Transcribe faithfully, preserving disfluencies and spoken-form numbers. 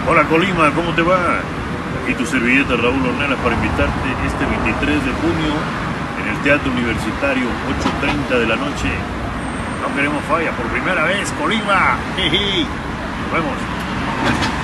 Hola Colima, ¿cómo te va? Aquí tu servilleta Raúl Ornelas para invitarte este veintitrés de junio en el Teatro Universitario, ocho treinta de la noche. No queremos falla, por primera vez, Colima. Jeje. Nos vemos.